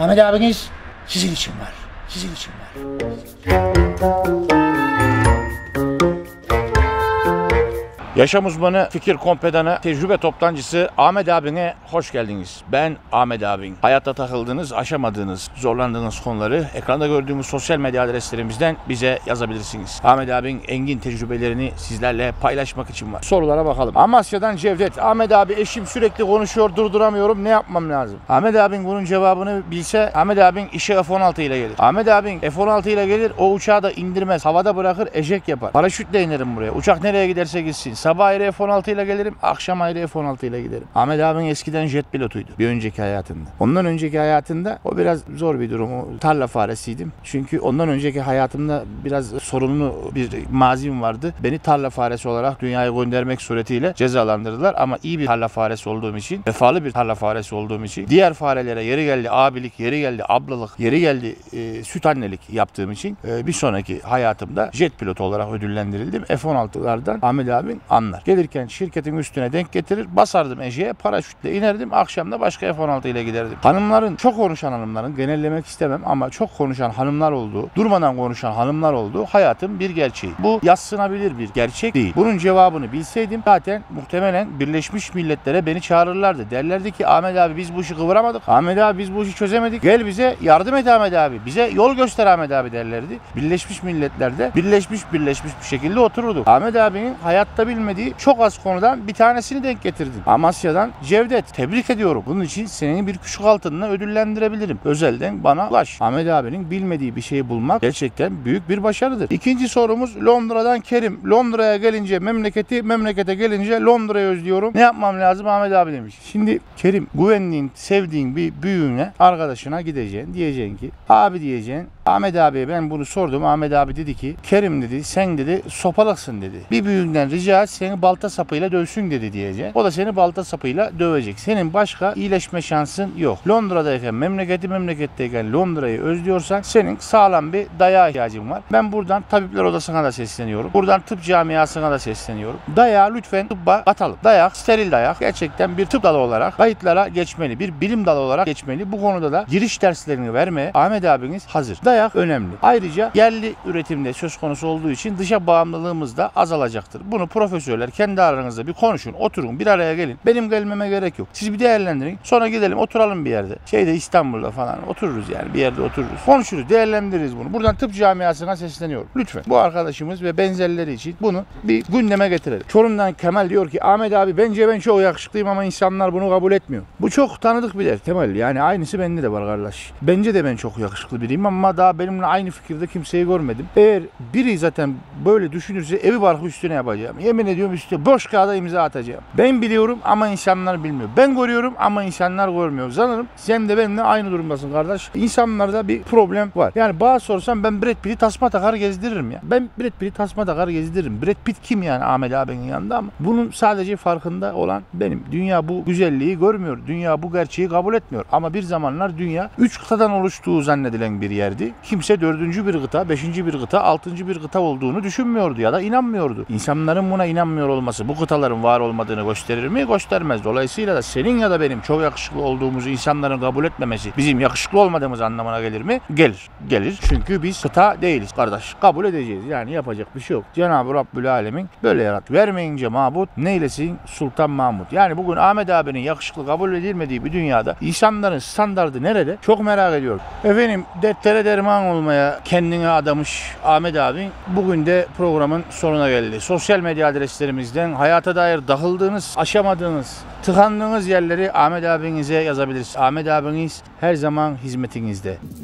Ahmet abiniz sizin için var. Sizin için var. Yaşam uzmanı, fikir kompedanı, tecrübe toptancısı Ahmet abine hoş geldiniz. Ben Ahmet abin. Hayatta takıldığınız, aşamadığınız, zorlandığınız konuları ekranda gördüğümüz sosyal medya adreslerimizden bize yazabilirsiniz. Ahmet abin engin tecrübelerini sizlerle paylaşmak için var. Sorulara bakalım. Amasya'dan Cevdet. Ahmet abi, eşim sürekli konuşuyor, durduramıyorum. Ne yapmam lazım? Ahmet abin bunun cevabını bilse, Ahmet abin işe F-16 ile gelir. Ahmet abin F-16 ile gelir, o uçağı da indirmez. Havada bırakır, ejek yapar. Paraşütle inerim buraya. Uçak nereye giderse gitsin. Sabah ayrı F-16 ile gelirim, akşam ayrı F-16 ile giderim. Ahmet abin eskiden jet pilotuydu bir önceki hayatında. Ondan önceki hayatında o biraz zor bir durum. O tarla faresiydim. Çünkü ondan önceki hayatımda biraz sorunlu bir mazim vardı. Beni tarla faresi olarak dünyaya göndermek suretiyle cezalandırdılar. Ama iyi bir tarla faresi olduğum için, vefalı bir tarla faresi olduğum için, diğer farelere yeri geldi abilik, yeri geldi ablalık, yeri geldi süt annelik yaptığım için bir sonraki hayatımda jet pilotu olarak ödüllendirildim. F-16'lardan Ahmet abin anlar. Gelirken şirketin üstüne denk getirir, basardım ejeğe, paraşütle inerdim, akşam da başka F-16 ile giderdim. Hanımların, çok konuşan hanımların, genellemek istemem ama çok konuşan hanımlar olduğu, durmadan konuşan hanımlar olduğu hayatın bir gerçeği. Bu yadsınabilir bir gerçek değil. Bunun cevabını bilseydim zaten muhtemelen Birleşmiş Milletler'e beni çağırırlardı. Derlerdi ki Ahmet abi biz bu işi kıvıramadık. Ahmet abi biz bu işi çözemedik. Gel bize yardım et Ahmet abi. Bize yol göster Ahmet abi derlerdi. Birleşmiş Milletler'de birleşmiş bir şekilde otururduk. Ahmet abinin hayatta bilmediği çok az konudan bir tanesini denk getirdim. Amasya'dan Cevdet. Tebrik ediyorum. Bunun için senin bir küçük altınla ödüllendirebilirim. Özelden bana ulaş. Ahmet abinin bilmediği bir şeyi bulmak gerçekten büyük bir başarıdır. İkinci sorumuz Londra'dan Kerim. Londra'ya gelince memlekete gelince Londra'yı özlüyorum. Ne yapmam lazım Ahmet abi demiş. Şimdi Kerim, güvendiğin, sevdiğin bir büyüğüne, arkadaşına gideceksin. Diyeceksin ki abi diyeceksin. Ahmet abiye ben bunu sordum. Ahmet abi dedi ki Kerim dedi sen dedi sopalıksın dedi. Bir büyüğünden rica et seni balta sapıyla dövsün dedi diyeceksin. O da seni balta sapıyla dövecek. Senin başka iyileşme şansın yok. Londra'dayken memleketteyken Londra'yı özlüyorsan senin sağlam bir dayağa ihtiyacın var. Ben buradan tabipler odasına da sesleniyorum. Buradan tıp camiasına da sesleniyorum. Dayağı lütfen tıbba katalım. Dayak, steril dayak gerçekten bir tıp dalı olarak kayıtlara geçmeli. Bir bilim dalı olarak geçmeli. Bu konuda da giriş derslerini vermeye Ahmet abiniz hazır. Dayak önemli. Ayrıca yerli üretimde söz konusu olduğu için dışa bağımlılığımız da azalacaktır. Bunu profesörler kendi aranızda bir konuşun, oturun, bir araya gelin. Benim gelmeme gerek yok. Siz bir değerlendirin. Sonra gidelim oturalım bir yerde. İstanbul'da falan otururuz yani. Bir yerde otururuz. Konuşuruz, değerlendiririz bunu. Buradan tıp camiasına sesleniyorum. Lütfen bu arkadaşımız ve benzerleri için bunu bir gündeme getirelim. Çorum'dan Kemal diyor ki Ahmet abi bence ben çok yakışıklıyım ama insanlar bunu kabul etmiyor. Bu çok tanıdık bir dert Kemal. Yani aynısı bende de var kardeş. Bence de ben çok yakışıklı biriyim ama daha benimle aynı fikirde kimseyi görmedim. Eğer biri zaten böyle düşünürse evi barkı üstüne yapacağım. Yemin ediyorum üstüne boş kağıda imza atacağım. Ben biliyorum ama insanlar bilmiyor. Ben görüyorum ama insanlar görmüyor. Sanırım sen de benimle aynı durumdasın kardeş. İnsanlarda bir problem var. Yani bana sorsan ben Brad Pitt'i tasma takar gezdiririm ya. Ben Brad Pitt'i tasma takar gezdiririm. Brad Pitt kim yani Ahmet abinin yanında ama bunun sadece farkında olan benim. Dünya bu güzelliği görmüyor. Dünya bu gerçeği kabul etmiyor. Ama bir zamanlar dünya 3 kıtadan oluştuğu zannedilen bir yerdi. Kimse 4. bir kıta, 5. bir kıta, 6. bir kıta olduğunu düşünmüyordu ya da inanmıyordu. İnsanların buna inanmıyor olması bu kıtaların var olmadığını gösterir mi? Göstermez. Dolayısıyla da senin ya da benim çok yakışıklı olduğumuzu insanların kabul etmemesi bizim yakışıklı olmadığımız anlamına gelir mi? Gelir. Gelir. Çünkü biz kıta değiliz kardeş. Kabul edeceğiz. Yani yapacak bir şey yok. Cenab-ı Rabbül Alemin böyle yarattı. Vermeyince mabut neylesin Sultan Mahmut. Yani bugün Ahmet abinin yakışıklı kabul edilmediği bir dünyada insanların standardı nerede? Çok merak ediyorum. Efendim dertlere derman olmaya kendine adamış Ahmet abi bugün de programın sonuna geldi. Sosyal medya adreslerimizden hayata dair takıldığınız, aşamadığınız, tıkandığınız yerleri Ahmet abinize yazabilirsiniz. Ahmet abiniz her zaman hizmetinizde.